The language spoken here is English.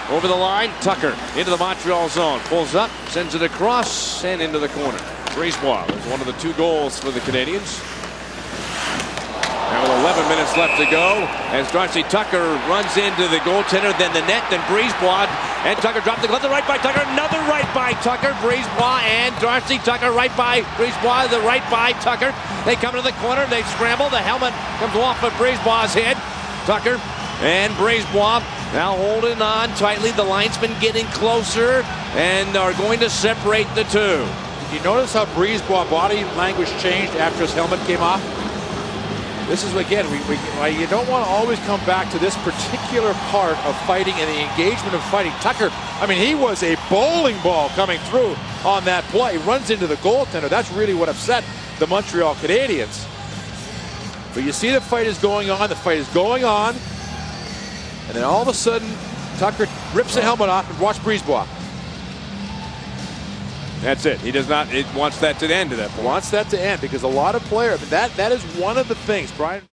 Over the line, Tucker into the Montreal zone. Pulls up, sends it across, and into the corner. Brisebois was one of the 2 goals for the Canadians. Now with 11 minutes left to go, as Darcy Tucker runs into the goaltender, then the net, then Brisebois, and Tucker dropped the glove. The right by Tucker, another right by Tucker. Brisebois and Darcy Tucker right by Brisebois, the right by Tucker. They come to the corner, they scramble. The helmet comes off of Brisebois' head. Tucker and Brisebois now holding on tightly. The linesmen getting closer and are going to separate the 2. Did you notice how Brisebois' body language changed after his helmet came off? This is, again, you don't want to always come back to this particular part of fighting and the engagement of fighting. Tucker, I mean, he was a bowling ball coming through on that play. He runs into the goaltender. That's really what upset the Montreal Canadiens. But you see the fight is going on. The fight is going on. And then all of a sudden, Tucker rips the helmet off and watch Brisebois. That's it. He does not. It wants that to end at that point. Wants that to end because a lot of players. That is one of the things, Brian.